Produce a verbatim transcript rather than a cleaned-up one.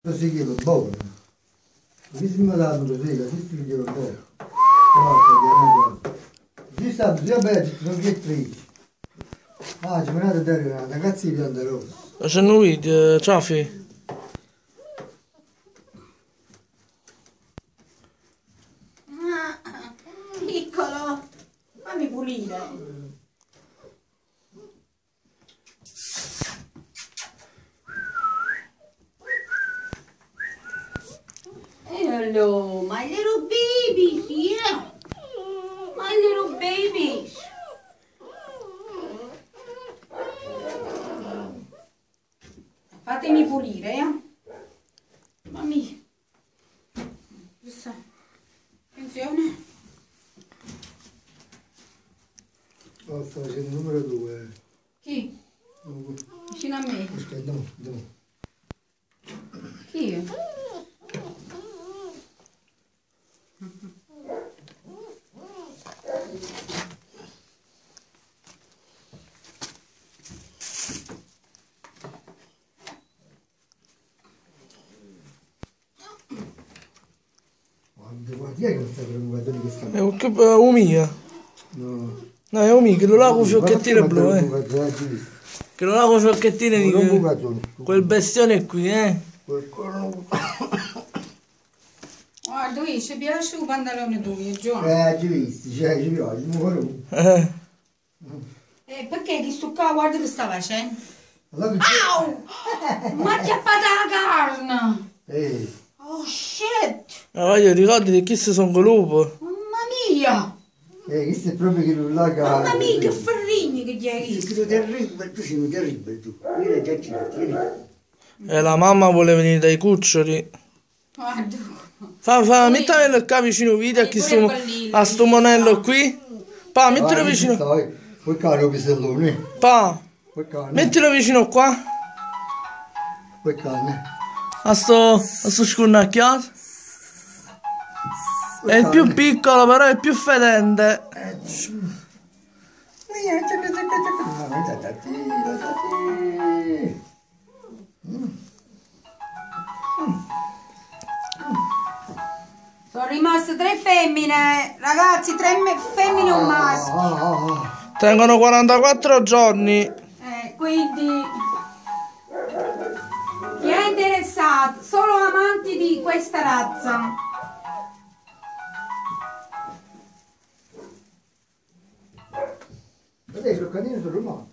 Si chiede buono. Qui si mi danno così, qui si chiede buono. Guarda, ci sta, già bene, non che trici. Ah, ci venate a dare una ragazzi di pianta rossa. Facendo un video, Ciafi. Piccolo, fammi pulire. Hello, my little babies, yeah. My little babies. Fatemi pulire, eh. Mamma. Attenzione. Oh, sto facendo il numero due. Chi? Vicino a me. Aspetta, andiamo, andiamo. Chi? Chi è che sta preoccupando di questa? È un che uh, mia. No. No, è un mia, che lo lavo con fiocchettine blu, eh. Che lo lavo con fiocchettine di quel, quel bestione qui, eh. Guarda, qui ci piace il pantalone tuo, Giovanni. Eh, ci visti, cioè, ci piace, il numero uno. Eh. Eh, perché ti sto qua, guarda che sta facendo. Allora, Au! Ma ti ha appata la carne! eh. Oh shit! Ma voglio ricordi di chi si sono con lupo? Mamma mia! Eh, questo è proprio che non la carne. Mamma mia, che ferrigni che gli hai È visto! stato terribile, tu sei un terribile tu. Vieni già ci vieni. E la mamma vuole venire dai cuccioli. Guarda. Fa, fa, mettilo qua vicino video a, chi sto, a sto monello qui. Pa, mettilo vicino. Poi caro pisellone. Pa, Poi carne. mettilo vicino qua. Poi carne. A sto, a sto scurnacchiato. È il più piccolo, però è il più fedente. Sono rimaste tre femmine, ragazzi, tre femmine e un maschio. Tengono quarantaquattro giorni. Eh, quindi chi è interessato, solo amanti di questa razza. Adesso il canino sono rimasto.